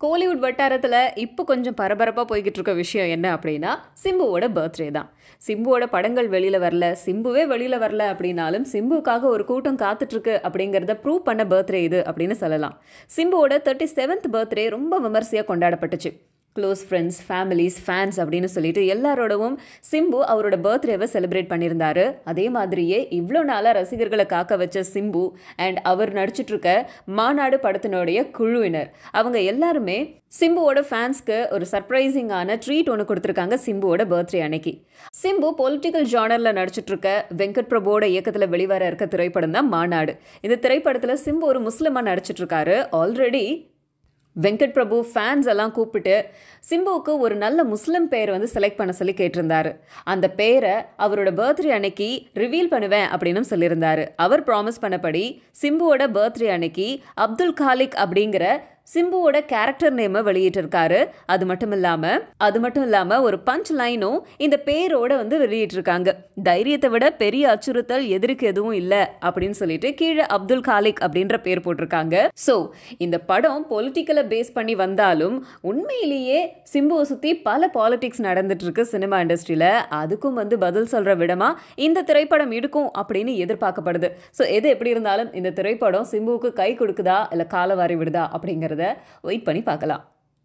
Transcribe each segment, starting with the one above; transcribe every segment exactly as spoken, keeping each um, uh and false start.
கோலிவுட் வட்டாரத்தில் இப்போ கொஞ்சம் பரபரப்பாக போய்கிட்டு இருக்க விஷயம் என்ன அப்படின்னா சிம்புவோட பர்த்டே தான். சிம்புவோட படங்கள் வெளியில் வரல, சிம்புவே வெளியில் வரல அப்படின்னாலும் சிம்புக்காக ஒரு கூட்டம் காத்துட்ருக்கு அப்படிங்கிறத ப்ரூவ் பண்ண பர்த்டே இது அப்படின்னு சொல்லலாம். சிம்புவோட தேர்ட்டி செவன்த் பர்த்டே ரொம்ப விமர்சையாக கொண்டாடப்பட்டுச்சு. க்ளோஸ் ஃப்ரெண்ட்ஸ், ஃபேமிலிஸ், ஃபேன்ஸ் அப்படின்னு சொல்லிட்டு எல்லாரோடவும் சிம்பு அவரோட பர்த்டேவை செலிப்ரேட் பண்ணியிருந்தாரு. அதே மாதிரியே இவ்வளோ நாளாக ரசிகர்களை காக்க வச்ச சிம்பு அண்ட் அவர் நடிச்சிட்ருக்க மாநாடு படத்தினுடைய குழுவினர் அவங்க எல்லாருமே சிம்புவோட ஃபேன்ஸ்க்கு ஒரு சர்ப்ரைசிங்கான ட்ரீட் ஒன்று கொடுத்துருக்காங்க சிம்புவோட பர்த்டே அன்னைக்கு. சிம்பு பொலிட்டிக்கல் ஜானரில் நடிச்சிட்ருக்க வெங்கட் பிரபுவோட இயக்கத்தில் வெளிவர இருக்க திரைப்படம் தான் மாநாடு. இந்த திரைப்படத்தில் சிம்பு ஒரு முஸ்லிமாக நடிச்சிட்ருக்காரு. ஆல்ரெடி வெங்கட் பிரபு ஃபேன்ஸ் எல்லாம் கூப்பிட்டு சிம்புவுக்கு ஒரு நல்ல முஸ்லிம் பேர் வந்து செலக்ட் பண்ண சொல்லி கேட்டிருந்தாரு. அந்த பேரை அவரோட பர்த்டே அன்னைக்கு ரிவீல் பண்ணுவேன் அப்படின்னு சொல்லியிருந்தாரு. அவர் ப்ராமிஸ் பண்ணபடி சிம்புவோட பர்த்டே அன்னைக்கு அப்துல் காலிக் அப்படிங்கிற சிம்புவோட கேரக்டர் நேமை வெளியிட்டிருக்காரு. அது மட்டும் இல்லாமல் அது மட்டும் இல்லாமல் ஒரு பஞ்ச் லைனும் இந்த பேரோட வந்து வெளியிட்டிருக்காங்க. தைரியத்தை விட பெரிய அச்சுறுத்தல் எதிர்க்கு எதுவும் இல்லை அப்படின்னு சொல்லிட்டு கீழே அப்துல் காலிக் அப்படின்ற பேர் போட்டிருக்காங்க. ஸோ இந்த படம் பொலிட்டிக்கலை பேஸ் பண்ணி வந்தாலும் உண்மையிலேயே சிம்புவை சுற்றி பல பாலிடிக்ஸ் நடந்துட்டு இருக்கு சினிமா இண்டஸ்ட்ரியில். அதுக்கும் வந்து பதில் சொல்கிற விடமா இந்த திரைப்படம் இருக்கும் அப்படின்னு எதிர்பார்க்கப்படுது. ஸோ எது எப்படி இருந்தாலும் இந்த திரைப்படம் சிம்புவுக்கு கை கொடுக்குதா இல்லை காலவாரி விடுதா அப்படிங்கிற வெயிட் பண்ணி பார்க்கலாம்.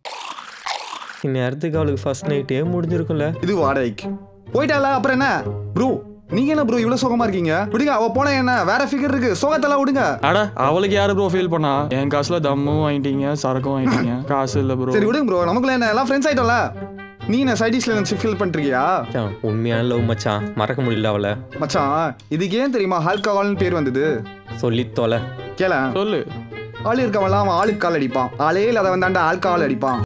இந்நேரத்துக்கு அவளுக்கு ஃபர்ஸ்ட் நைட்டே முடிஞ்சிருக்கும்ல. இது வாடகைக்கு போயிட்டால அப்புறம் என்ன ப்ரோ, நீங்க என்ன ப்ரோ இவ்வளவு சோகமா இருக்கீங்க? விடுங்க, அவ போன என்ன வேற ஃபிகர் இருக்கு, சோகத்தெல்லாம் விடுங்க. அட அவளுக்கு யாரு ப்ரோ ஃபீல் பண்ணா? என் காசுல தம்மும் வாங்கிட்டீங்க, சரக்கும் வாங்கிட்டீங்க, காசு இல்ல ப்ரோ. சரி விடுங்க ப்ரோ, நமக்குள்ள என்ன எல்லாம் ஃப்ரெண்ட்ஸ் ஆயிட்டோம்ல. நீ என்ன சைடிஷ்ல நினைச்சு ஃபீல் பண்ணிருக்கியா? உண்மையான லவ் மச்சான், மறக்க முடியல அவளை. மச்சான் இதுக்கு ஏன் தெரியுமா ஆல்கஹால்னு பேர் வந்தது? சொல்லி தொலை. கேள சொல்லு. ஆள் இருக்கவெல்லாம் அவன் ஆளுக்கு கால் அடிப்பான், ஆளே இல்லாத வந்தாண்டா ஆல்கஹால் அடிப்பான்.